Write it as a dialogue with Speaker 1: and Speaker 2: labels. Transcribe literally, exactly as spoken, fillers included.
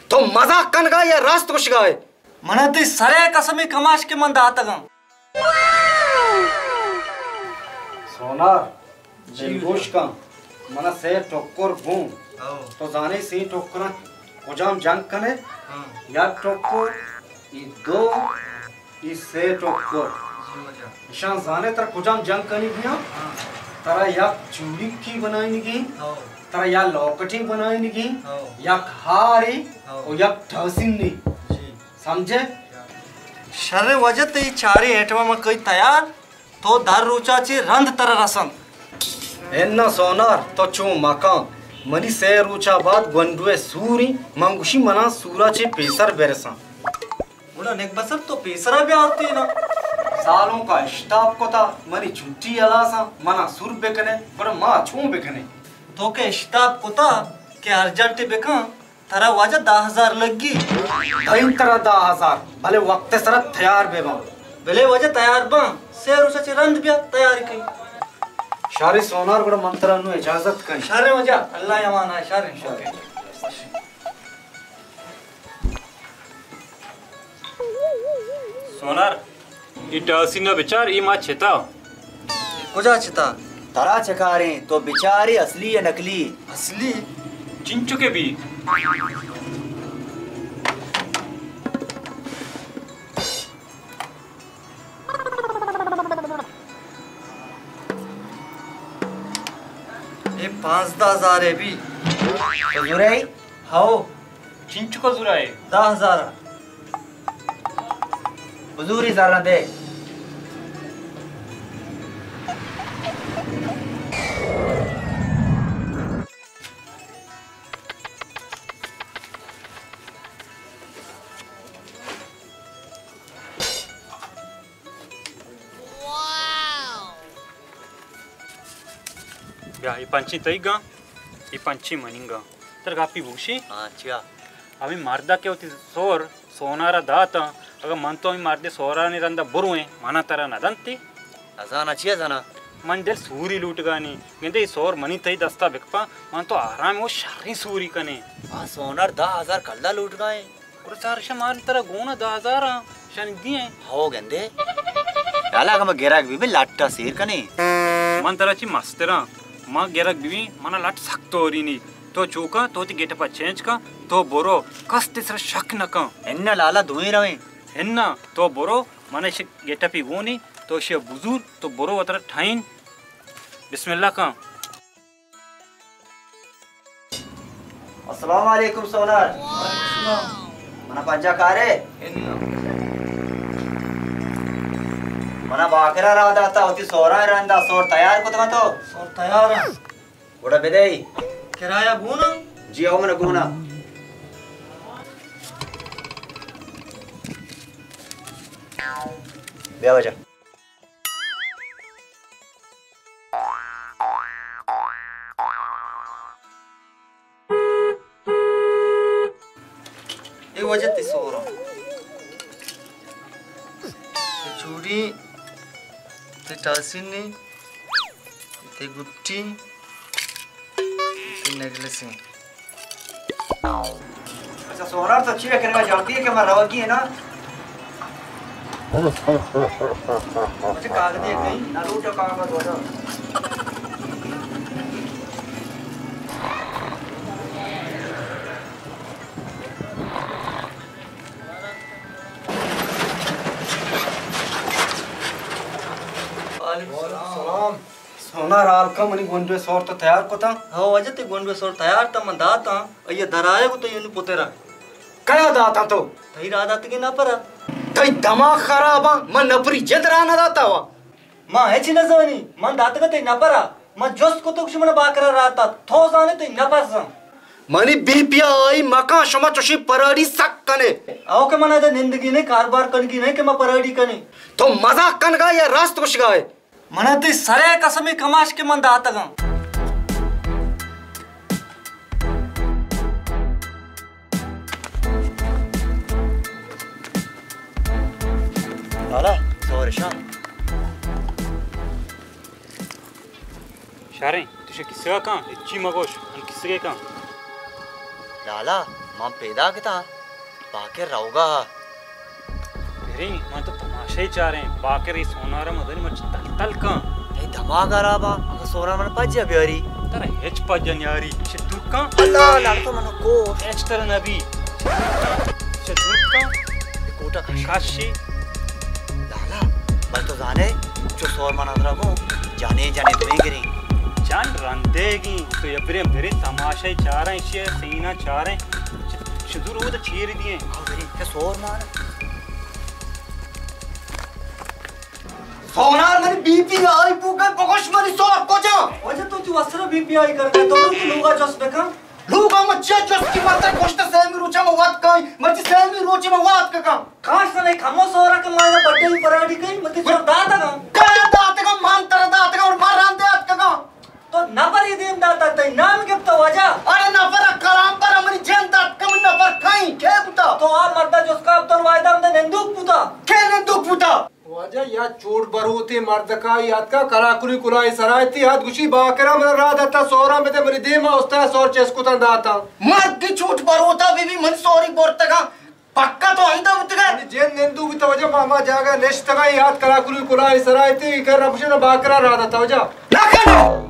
Speaker 1: तो मजाक कन गा या रास्त कुछ गाए
Speaker 2: मना ती सरे कसमी कमाश के मन दाता गा
Speaker 1: सोनार जीवोश का मना से टोकर भूं तो जाने सी टोकरा कुजाम जंग कने या टोकर ई दो ई से टोकर निशान जाने तर कुजाम जंग कनी भिया तरा या चूड़ी की बनाई निगी तरा या लॉकेटिंग बनाई निगी या खारी और या ठसिनी समझे
Speaker 2: शरे वजह ते चारे एटवा में कोई तैयार तो दार रुचाची रंध तर रसन
Speaker 1: एन्ना सोनार तो चो मकान मनी से रुचा बाद गंडुए सूरी मंगुशी मना सूराचे पेसर बेरसा
Speaker 2: उड़ा नेक बसर तो पेसरा भी आती ना
Speaker 1: सालों का स्टाफ को था मनी छुट्टी अलासा मना सुर बेकने पर माँ छू बेकने
Speaker 2: तो के स्टाफ को था के अर्जेंट बेका तरा वजह दस हजार लगी
Speaker 1: दही तरह दस हजार भले वक्त सर तैयार बेबा
Speaker 2: भले वजह तैयार बा से रुचाची रंध भी तैयारी कई
Speaker 1: शारे सोनार को मंत्रा नु इजाजत कई
Speaker 2: शारे वजह अल्लाह यमान है शारे शारे
Speaker 3: सोनार इटासीना विचार ई मा छेता
Speaker 2: कुजा छिता
Speaker 4: तरा चकारे तो बिचारे असली या नकली
Speaker 2: असली
Speaker 3: चिंचू के भी
Speaker 2: ये पाँच दस हजार है भी
Speaker 4: जुराई
Speaker 2: हाओ
Speaker 3: चिंचू का जुरा है
Speaker 2: दस हजार
Speaker 4: हुजूरी सारा दे
Speaker 3: या ई पंची तई गा ई पंची मनिंगा तर गापी भूशी
Speaker 4: अच्छा
Speaker 3: अभी मारदा के होती सोर सोनारा दात अगर मन तो अभी मारदे सोरा ने रंदा बुरुए माना तरा नदंती
Speaker 4: अजान अच्छी है जाना
Speaker 3: मन दिल सूरी लूट गानी कहते सोर मनी तई दस्ता बिकपा मन तो आराम वो शारी सूरी कने
Speaker 4: आ सोनार दस हजार कल्ला लूट गए
Speaker 3: और चार शमान तरा गोना दस हजार शान दिए
Speaker 4: हो गंदे डाला का गिराक भी में लाट्टा शेर कने
Speaker 3: मन तरा ची मस्तरा मां गिराक भी मना लाट सकतो और नहीं तो चूका तो ती गेट पर चेंज का तो बोरो कस्ते सर शक न का
Speaker 4: एन्ना लाला धुई रहे
Speaker 3: हेन्ना तो बोरो मने शे गेट पे वो नहीं तो शे बुजुर्ग तो बोरो अतर ठाइन बिस्मिल्लाह का
Speaker 4: अस्सलाम वालेकुम सोनार मना पंजा कारे मना बाकरा रहा दाता होती सोरा रंदा सोर तैयार को तो
Speaker 2: और तैयार है
Speaker 4: बड़ा बेदई
Speaker 2: किराया गुना
Speaker 4: जी आओ मना गुना बे वजह
Speaker 2: ये वजह ते सोरा चूड़ी ते टासिनी ते गुट्टी ते नेकलेस
Speaker 4: अच्छा सोनार तो अच्छी रखने में जानती है कि मैं रवगी है ना मुझे कागज है कहीं ना लूटो कागज हो जाओ
Speaker 2: सलाम
Speaker 1: सोनार आल का मनी गोंडे सोर तो तैयार को था
Speaker 2: हाँ वजह ते गोंडवे सोर तैयार ता मन दाता ये दराए को तो यूं पोतेरा
Speaker 1: कया दाता तो
Speaker 2: तई रात आती के ना परा
Speaker 1: तई दिमाग खराब मन नपरी जदरा ना दाता वा
Speaker 2: मां है छी न जवानी मन दात का ते ना परा मन जोस को तो कुछ मन बाकरा राता थो जाने ते ना पासा
Speaker 1: मनी बीपिया आई मका शमा चोशी पराडी सक कने
Speaker 2: आओ के मना दे जिंदगी ने कारबार कन की नहीं के मैं पराडी कने
Speaker 1: तो मजाक कन गा या रास्त कुछ गाए
Speaker 2: मना ते सरे कसमी कमाश के मन दाता गा
Speaker 4: लाला सोर शाम
Speaker 3: शारे तुझे किसका का इच्ची मगोश अन किसके का
Speaker 4: लाला मां पैदा किता बाकर रहोगा
Speaker 3: बेरी मैं तो तमाशा ही चाह रहे हैं बाकर इस सोनारा मदनी मच तल तल का
Speaker 4: नहीं धमाका राबा अगर सोना मन पज बियारी
Speaker 3: तेरा हेच पजन यारी चित्तूर का
Speaker 4: अल्लाह लड़को मन को
Speaker 3: हेच तेरा नबी चित्तूर का
Speaker 4: कोटा
Speaker 3: काशी
Speaker 4: लाला बल तो जाने जो सोर मन अदरा को जाने जाने तुम्हें गिरी
Speaker 3: जान रंदेगी तो ये बिरे बिरे तमाशा ही चाह रहे हैं इसे सीना चाह रहे हैं चित्तूर वो तो चीर दिए
Speaker 4: हां बिरे के सोर मान
Speaker 1: सोनार मनी बीपी आई पुका पकोश मनी सोर कोचा
Speaker 2: वजह तो तू असर बीपीआई कर गया तो तू लोगा जस बेका
Speaker 1: लूगा मच्छा जस की मात्रा कोष्ट सेमी रुचा में वात काई मच्छी सेमी रुचि में वात का काम
Speaker 2: काश नहीं खमो सोरा के मायने बर्थडे ही पराडी कई मत जो दाता का
Speaker 1: का दात का मान तर दात का और मार रांदे दात का काम
Speaker 2: तो नपर ही देम दाता तई नाम के तो वजह
Speaker 1: अरे ना पर कलाम पर हमारी जन दात कम ना पर काई के पुता
Speaker 2: तो आ मर्दा जोसका अब तो वायदा में नंदूक पुता
Speaker 1: के ने दो पुता
Speaker 5: वजह या चोट बरूती मर्द का याद का कराकुली कुलाई सरायती हाथ गुशी बाकरा मन रात आता सोरा में ते मरी देमा उस्ता सोर चेस्को ता दाता
Speaker 1: मर्द की छूट बरोता बीबी मन सॉरी बोरता का पक्का तो अंधा उतगा
Speaker 5: जेन नेंदू भी तो वजह मामा जागा नेश्त का याद कराकुली कुलाई सरायती कर रबशना बाकरा रात आता वजह
Speaker 1: ना करो